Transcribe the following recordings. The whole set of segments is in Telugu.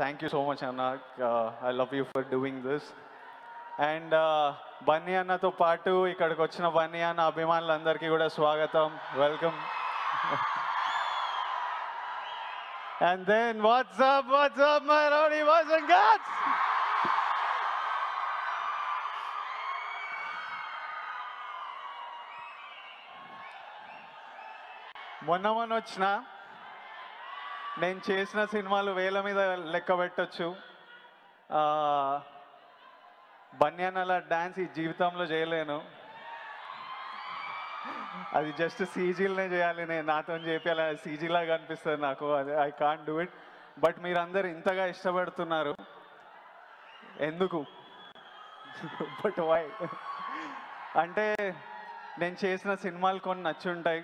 Thank you so much, Anna. I love you for doing this. And Bunny అన్నతో పాటు ఇక్కడికి వచ్చిన బన్నీ అన్న అభిమానులందరికీ కూడా స్వాగతం, welcome. And then what's up my rowdy boys and girls? మొన్న వచ్చిన నేను చేసిన సినిమాలు వేల మీద లెక్క పెట్టచ్చు. బన్నీ అన్నలా డ్యాన్స్ ఈ జీవితంలో చేయలేను, అది జస్ట్ సీజీలనే చేయాలి, నేను నాతో చేయాలి, అది సీజీలాగా అనిపిస్తుంది నాకు, అది I can't do it. But మీరందరూ ఇంతగా ఇష్టపడుతున్నారు ఎందుకు? బట్ వై అంటే నేను చేసిన సినిమాలు కొన్ని నచ్చుంటాయి,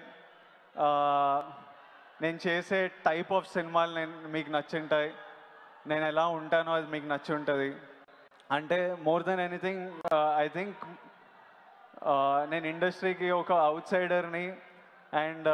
నేను చేసే టైప్ ఆఫ్ సినిమాలు మీకు నచ్చుంటాయి, నేను ఎలా ఉంటానో అది మీకు నచ్చుంటుంది. అంటే more than anything I think నేను ఇండస్ట్రీకి ఒక అవుట్ సైడర్ని. అండ్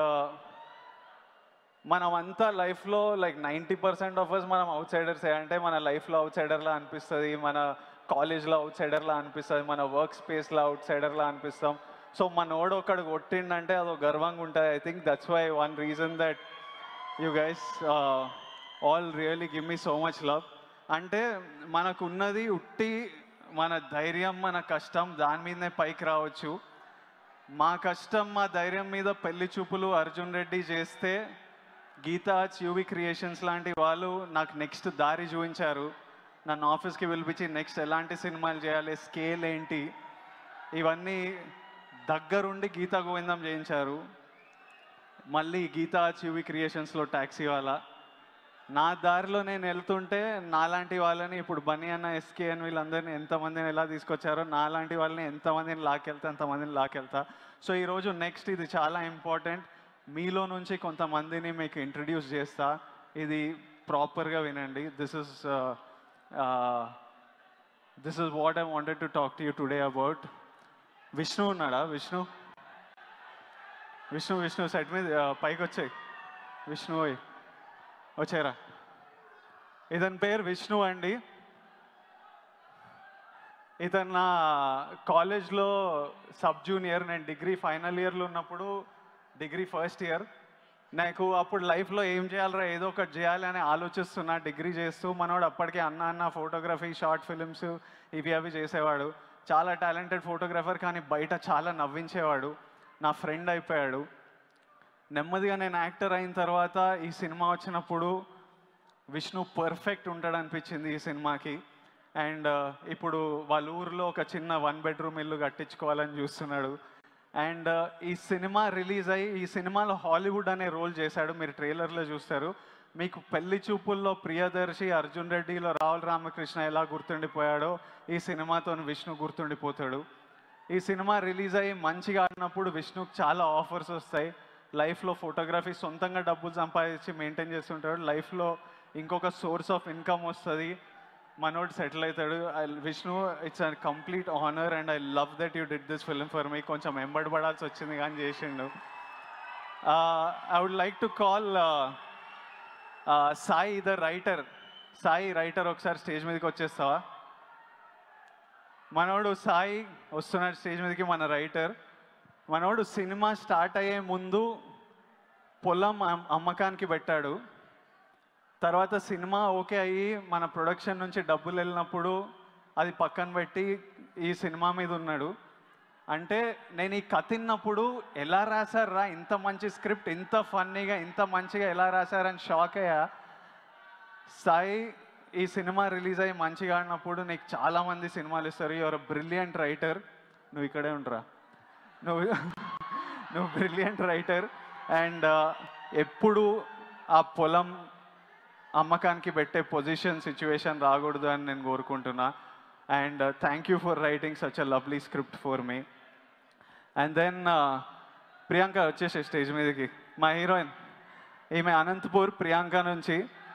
మనం అంతా లైఫ్లో లైక్ 90% ఆఫ్ అస్ మనం అవుట్ సైడర్సే. అంటే మన లైఫ్లో అవుట్ సైడర్లా అనిపిస్తుంది, మన కాలేజ్లో అవుట్ సైడర్లా అనిపిస్తుంది, మన వర్క్ స్పేస్లో అవుట్ సైడర్లా అనిపిస్తాం. సో మనోడు ఒక్కడు కొట్టిండంటే అదో గర్వంగా ఉంటుంది. I think that's why one reason that you guys all really give me so much love. అంటే మనకున్నది ఉట్టి మన ధైర్యం, మన కష్టం, దాని మీదనే పైకి రావచ్చు. మా కష్టం మా ధైర్యం మీద పెళ్లి చూపులు అర్జున్ రెడ్డి చేస్తే గీతా యూవి క్రియేషన్స్ లాంటి వాళ్ళు నాకు నెక్స్ట్ దారి చూపించారు. నన్ను ఆఫీస్కి పిలిపించి నెక్స్ట్ ఎలాంటి సినిమాలు చేయాలి, స్కేల్ ఏంటి, ఇవన్నీ దగ్గరుండి గీతా గోవిందం చేయించారు. మళ్ళీ గీతా యూవి క్రియేషన్స్లో ట్యాక్సీ వాళ్ళ నా దారిలో నేను వెళ్తుంటే నాలాంటి వాళ్ళని ఇప్పుడు బన్నీ అన్న, ఎస్కే అని వీళ్ళందరినీ ఎంతమందిని ఎలా తీసుకొచ్చారో నాలాంటి వాళ్ళని ఎంతమందిని అంతమందిని లాకెళ్తా. సో ఈరోజు నెక్స్ట్ ఇది చాలా ఇంపార్టెంట్, మీలో నుంచి కొంతమందిని మీకు ఇంట్రడ్యూస్ చేస్తా, ఇది ప్రాపర్గా వినండి. This is what I wanted to talk to you today about. Vishnu ఉన్నాడా? విష్ణు సెట్ మీద పైకి వచ్చాయి. విష్ణు వచ్చారా? ఇతని పేరు విష్ణు అండి. ఇతను నా కాలేజ్లో సబ్ జూనియర్. నేను డిగ్రీ ఫైనల్ ఇయర్లో ఉన్నప్పుడు, డిగ్రీ ఫస్ట్ ఇయర్, నాకు అప్పుడు లైఫ్లో ఏం చేయాలరా, ఏదో ఒకటి చేయాలి అని ఆలోచిస్తున్నా డిగ్రీ చేస్తూ. మనోడు అప్పటికే అన్న ఫోటోగ్రఫీ, షార్ట్ ఫిలిమ్స్ ఇవి అవి చేసేవాడు. చాలా టాలెంటెడ్ ఫోటోగ్రాఫర్, కానీ బయట చాలా నవ్వించేవాడు. నా ఫ్రెండ్ అయిపోయాడు. నెమ్మదిగా నేను యాక్టర్ అయిన తర్వాత ఈ సినిమా వచ్చినప్పుడు విష్ణు పర్ఫెక్ట్ ఉంటాడు అనిపించింది ఈ సినిమాకి. అండ్ ఇప్పుడు వాళ్ళ ఊరిలో ఒక చిన్న 1 బెడ్రూమ్ ఇల్లు కట్టించుకోవాలని చూస్తున్నాడు. అండ్ ఈ సినిమా రిలీజ్ అయ్యి ఈ సినిమాలో హాలీవుడ్ అనే రోల్ చేశాడు, మీరు ట్రైలర్లో చూస్తారు. మీకు పెళ్లి చూపుల్లో ప్రియదర్శి, అర్జున్ రెడ్డిలో రావుల రామకృష్ణ ఎలా గుర్తుండిపోయాడో ఈ సినిమాతో విష్ణు గుర్తుండిపోతాడు. ఈ సినిమా రిలీజ్ అయ్యి మంచిగా ఆడినప్పుడు విష్ణుకి చాలా ఆఫర్స్ వస్తాయి. లైఫ్లో ఫోటోగ్రఫీ సొంతంగా డబ్బులు సంపాదించి మెయింటైన్ చేస్తుంటాడు. లైఫ్లో ఇంకొక సోర్స్ ఆఫ్ ఇన్కమ్ వస్తుంది, మనోడు సెటిల్ అవుతాడు. Vishnu, it's a complete honour and I love that you did this film for me. కొంచెం ఎంబడబడాల్సి వచ్చింది కానీ చేసిండు. I would like to call Sai the writer. Sai writer, ఒకసారి స్టేజ్ మీదకి వచ్చేస్తావా? మనోడు సాయి వస్తున్నాడు స్టేజ్ మీదకి, మన రైటర్. మనోడు సినిమా స్టార్ట్ అయ్యే ముందు పొలం అమ్మకానికి పెట్టాడు. తర్వాత సినిమా ఓకే అయ్యి మన ప్రొడక్షన్ నుంచి డబ్బులు వెళ్ళినప్పుడు అది పక్కన పెట్టి ఈ సినిమా మీద ఉన్నాడు. అంటే నేను ఈ కథ విన్నప్పుడు ఎలా రాశారా, ఇంత మంచి స్క్రిప్ట్, ఇంత ఫన్నీగా, ఇంత మంచిగా ఎలా రాశారని షాక్ అయ్యా. సాయి, ఈ సినిమా రిలీజ్ అయ్యి మంచిగా ఆడినప్పుడు నీకు చాలామంది సినిమాలు ఇస్తారు. Your brilliant writer. నువ్వు ఇక్కడే ఉంటారా? నువ్వు బ్రిలియంట్ రైటర్. అండ్ ఎప్పుడు ఆ పొలం అమ్మకానికి పెట్టే పొజిషన్, సిచ్యువేషన్ రాకూడదు అని నేను కోరుకుంటున్నా. And thank you for writing such a lovely script for me. And then Priyanka వచ్చేసే స్టేజ్ మీదకి, మా హీరోయిన్. ఈమె అనంతపూర్, ప్రియాంక నుంచి.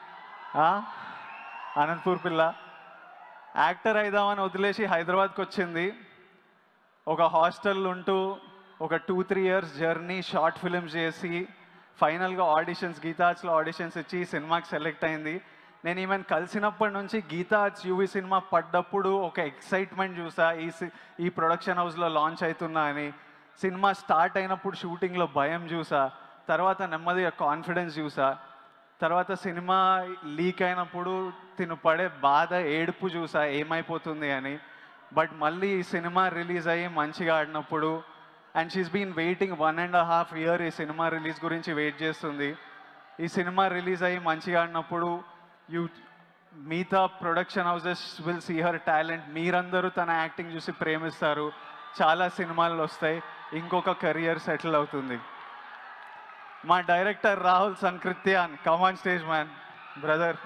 అనంతపూర్ పిల్ల. యాక్టర్ అయిదామని వదిలేసి హైదరాబాద్కి వచ్చింది. ఒక హాస్టల్ ఉంటూ ఒక 2-3 ఇయర్స్ జర్నీ, షార్ట్ ఫిలిమ్స్ చేసి ఫైనల్గా ఆడిషన్స్, గీతాజ్లో ఆడిషన్స్ ఇచ్చి సినిమాకి సెలెక్ట్ అయింది. నేను ఈమెను కలిసినప్పటి నుంచి గీతా ఆర్ట్స్ యూవి సినిమా పడ్డప్పుడు ఒక ఎక్సైట్మెంట్ చూసా, ఈ ప్రొడక్షన్ హౌస్లో లాంచ్ అవుతున్నా అని. సినిమా స్టార్ట్ అయినప్పుడు షూటింగ్లో భయం చూసా, తర్వాత నెమ్మదిగా కాన్ఫిడెన్స్ చూసా, తర్వాత సినిమా లీక్ అయినప్పుడు తిను పడే బాధ, ఏడుపు చూసా ఏమైపోతుంది అని. బట్ మళ్ళీ ఈ సినిమా రిలీజ్ అయ్యి మంచిగా ఆడినప్పుడు, and she's been waiting 1.5 year ఈ సినిమా రిలీజ్ గురించి వెయిట్ చేస్తుంది. ఈ సినిమా రిలీజ్ అయ్యి మంచిగా ఆడినప్పుడు మిగతా production houses will see her talent. మీరందరూ తన యాక్టింగ్ చూసి ప్రేమిస్తారు, చాలా సినిమాలు వస్తాయి, ఇంకొక కెరియర్ సెటిల్ అవుతుంది. మా director Rahul Sankrityan, come on stage man brother.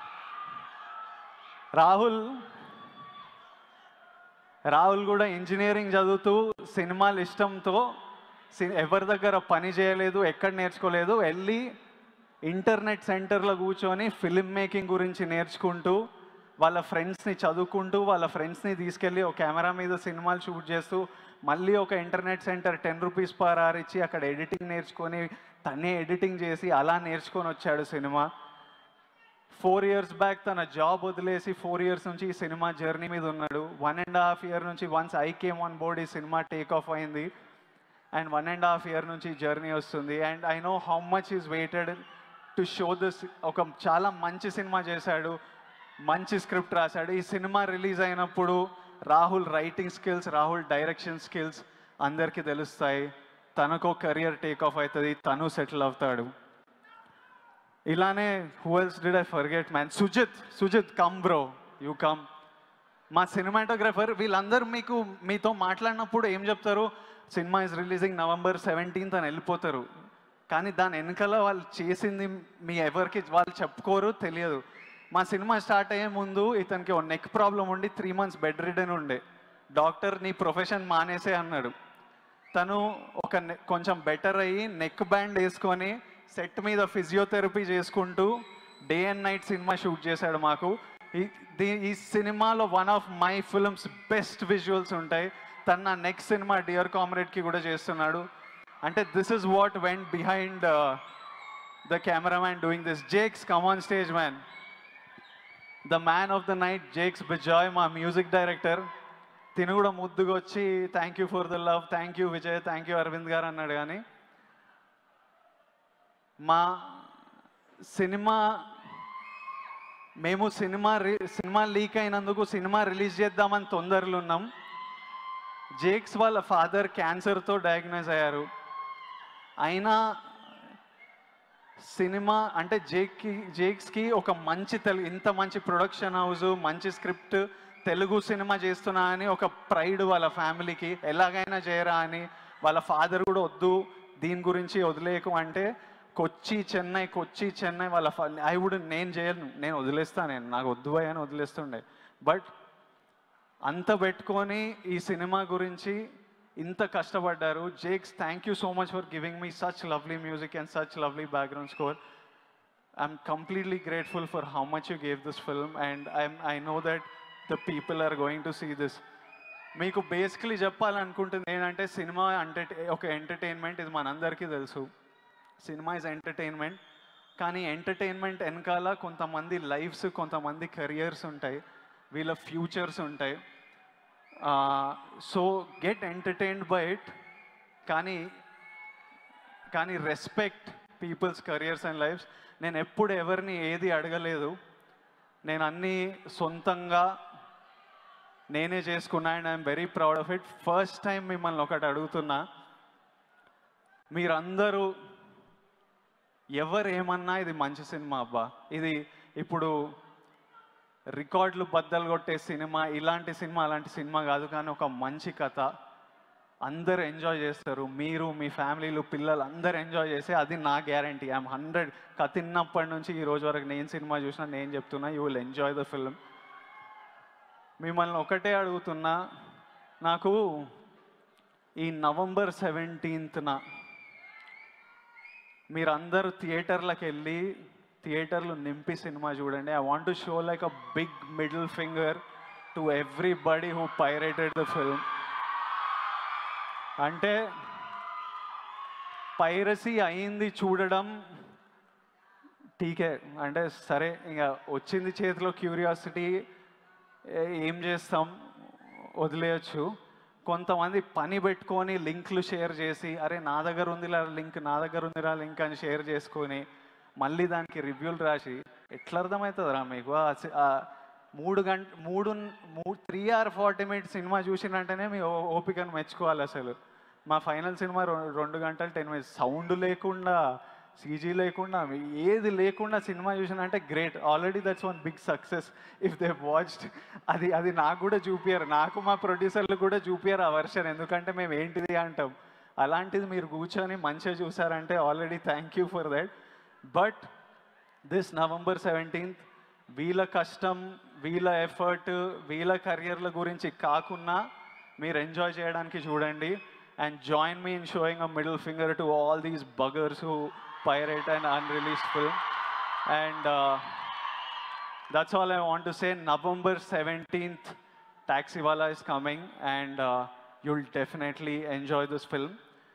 Rahul కూడా ఇంజనీరింగ్ చదువుతూ సినిమాలు ఇష్టంతో ఎవరి దగ్గర పని చేయలేదు, ఎక్కడ నేర్చుకోలేదు, వెళ్ళి ఇంటర్నెట్ సెంటర్లో కూర్చొని ఫిల్మ్ మేకింగ్ గురించి నేర్చుకుంటూ, వాళ్ళ ఫ్రెండ్స్ని చదువుకుంటూ, వాళ్ళ ఫ్రెండ్స్ని తీసుకెళ్ళి ఒక కెమెరా మీద సినిమాలు షూట్ చేస్తూ, మళ్ళీ ఒక internet centre 10 rupees per hour ఇచ్చి అక్కడ ఎడిటింగ్ నేర్చుకొని తనే ఎడిటింగ్ చేసి అలా నేర్చుకొని వచ్చాడు సినిమా. 4 years బ్యాక్ తన జాబ్ వదిలేసి 4 years నుంచి ఈ సినిమా జర్నీ మీద ఉన్నాడు. 1.5 year నుంచి once I came on board ఈ సినిమా టేక్ ఆఫ్ అయింది. అండ్ 1.5 year నుంచి జర్నీ వస్తుంది. And I know how much is waited to show this. ఒక చాలా మంచి సినిమా చేశాడు, మంచి స్క్రిప్ట్ రాశాడు. ఈ సినిమా రిలీజ్ అయినప్పుడు Rahul writing skills, Rahul direction skills అందరికీ తెలుస్తాయి. తనకు కెరియర్ టేక్ ఆఫ్ అవుతుంది, తను సెటిల్ అవుతాడు. ఇలానే who else did I forget man? Sujith come bro, you come. మా సినిమాటోగ్రఫర్. వీళ్ళందరూ మీతో మాట్లాడినప్పుడు ఏం చెప్తారు? Cinema is releasing November 17th అని వెళ్ళిపోతారు. కానీ దాని వెనకాల వాళ్ళు చేసింది మీ ఎవరికి వాళ్ళు చెప్పుకోరు, తెలియదు. మా సినిమా స్టార్ట్ అయ్యే ముందు ఇతనికి ఒక నెక్ ప్రాబ్లం ఉండి 3 months బెడ్ రిడెన్ ఉండే. డాక్టర్ నీ ప్రొఫెషన్ మానేసే అన్నాడు. తను కొంచెం బెటర్ అయ్యి నెక్ బ్యాండ్ వేసుకొని సెట్ మీద ఫిజియోథెరపీ చేసుకుంటూ day and night cinema shoot చేశాడు మాకు. ఈ సినిమాలో one of my films best visuals ఉంటాయి. తను నా నెక్స్ట్ సినిమా డియర్ కామ్రేడ్కి కూడా చేస్తున్నాడు. అంటే this is what went behind the cameraman doing this. Jakes, come on stage man. The man of the night Jakes Bejoy, మా మ్యూజిక్ డైరెక్టర్. తిను కూడా ముద్దుగా వచ్చి thank you for the love, thank you Vijay, thank you Aravind గారు అన్నాడు. కానీ మా మేము సినిమా లీక్ అయినందుకు సినిమా రిలీజ్ చేద్దామని తొందరలో ఉన్నాం. జేక్స్ వాళ్ళ ఫాదర్ క్యాన్సర్తో డయాగ్నోజ్ అయ్యారు. అయినా సినిమా అంటే జేక్స్కి ఒక మంచి ఇంత మంచి ప్రొడక్షన్ హౌస్, మంచి స్క్రిప్ట్, తెలుగు సినిమా చేస్తున్నా అని ఒక ప్రైడ్ వాళ్ళ ఫ్యామిలీకి. ఎలాగైనా చేయరా అని వాళ్ళ ఫాదర్ కూడా వద్దు దీని గురించి వదిలేయకు అంటే కొచ్చి చెన్నై వాళ్ళ నేను చేయను, నేను వదిలేస్తాను, నాకు వద్దు అని వదిలేస్తుండే. బట్ అంత పెట్టుకొని ఈ సినిమా గురించి ఇంత కష్టపడ్డారు. Jakes, thank you so much for giving me such lovely music and such lovely background score. I'm completely grateful for how much you gave this film and I know that the people are going to see this. మీకు బేసికలీ చెప్పాలనుకుంటుంది ఏంటంటే సినిమా అంటే ఒక ఎంటర్టైన్మెంట్, ఇది మనందరికీ తెలుసు. Cinema is entertainment. కానీ ఎంటర్టైన్మెంట్ వెనకాల కొంతమంది లైఫ్స్, కొంతమంది కెరియర్స్ ఉంటాయి, వీళ్ళ ఫ్యూచర్స్ ఉంటాయి. So get entertained by it, కానీ respect people's careers and lifes. నేను ఎప్పుడు ఎవరిని ఏది అడగలేదు, నేను అన్నీ సొంతంగా నేనే చేసుకున్నా and I'm very proud of it. First time మిమ్మల్ని ఒకటి అడుగుతున్నా, మీరందరూ ఎవరు ఏమన్నా ఇది మంచి సినిమా అబ్బా, ఇది ఇప్పుడు రికార్డులు బద్దలు కొట్టే సినిమా, ఇలాంటి సినిమా అలాంటి సినిమా కాదు, కానీ ఒక మంచి కథ, అందరు ఎంజాయ్ చేస్తారు, మీరు మీ ఫ్యామిలీలు పిల్లలు అందరు ఎంజాయ్ చేసి, అది నా గ్యారంటీ. ఐఎమ్ 100. కథ తిన్నప్పటి నుంచి ఈ రోజు వరకు నేను సినిమా చూసినా నేను చెప్తున్నా, you will enjoy the film. మిమ్మల్ని ఒకటే అడుగుతున్నా, నాకు ఈ November 17th మీరందరూ థియేటర్లకు వెళ్ళి థియేటర్లు నింపి సినిమా చూడండి. I want to show like a big middle finger to everybody who pirated the film. అంటే పైరసీ అయింది చూడడం టీకే అంటే సరే ఇంకా వచ్చింది చేతిలో క్యూరియాసిటీ, ఏం చేస్తాం, వదిలేయచ్చు. కొంతమంది పని పెట్టుకొని లింక్లు షేర్ చేసి, అరే నా దగ్గర ఉందిరా లింక్, నా దగ్గర ఉందిరా లింక్ అని షేర్ చేసుకొని మళ్ళీ దానికి రివ్యూలు రాసి ఎట్లా అర్థమవుతుందిరా మీకు? 3 or 40 minutes సినిమా చూసినంటేనే మీ ఓపికను మెచ్చుకోవాలి అసలు. మా ఫైనల్ సినిమా 2 గంటలు 10 minutes, సౌండ్ లేకుండా, సీజీ లేకుండా, ఏది లేకుండా సినిమా చూసినంటే great. Already that's one big success if they watched. అది నాకు కూడా చూపియరు, నాకు మా ప్రొడ్యూసర్లు కూడా చూపియరు ఆ వర్షన్, ఎందుకంటే మేము ఏంటిది అంటాం. అలాంటిది మీరు కూర్చొని మంచిగా చూసారంటే already thank you for that. But this November 17th వీళ్ళ కష్టం, వీళ్ళ ఎఫర్ట్, వీళ్ళ కెరియర్ల గురించి కాకుండా మీరు ఎంజాయ్ చేయడానికి చూడండి. And join me in showing a middle finger to all these buggers who pirate and unreleased film. And that's all I want to say. November 17th, Taxiwala is coming, and you'll definitely enjoy this film.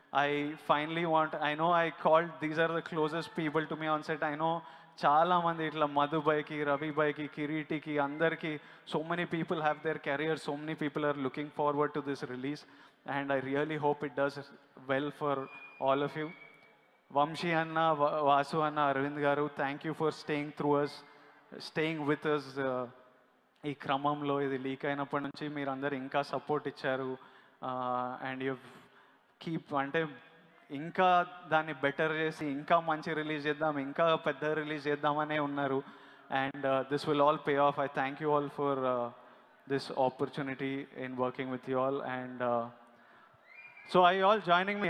I know I called, these are the closest people to me on set. I know చాలా మంది ఇట్లా మధు బైకి, రవి బైకి, కిరీటికి, అందరికీ, so many people have their careers, so many people are looking forward to this release, and I really hope it does well for all of you. Vamshi Anna, Vasu Anna, Arvind Garu, thank you for staying with us. ఈ క్రమంలో ఇది లీక్ అయినప్పటి నుంచి మీరందరూ ఇంకా సపోర్ట్ ఇచ్చారు. అండ్ యూ కీప్, అంటే ఇంకా దాన్ని బెటర్ చేసి ఇంకా మంచి రిలీజ్ చేద్దాం, ఇంకా పెద్ద రిలీజ్ చేద్దామనే ఉన్నారు. And this will all pay off. I thank you all for this opportunity in working with you all. And so I all joining me?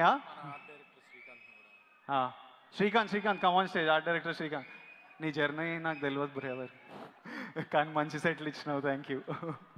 Srikanth come on stage. Art director Srikanth, నీ జర్నీ నాకు తెలియదు బ్రదర్, కానీ మంచి సెట్లు ఇచ్చినావు, థ్యాంక్ యూ.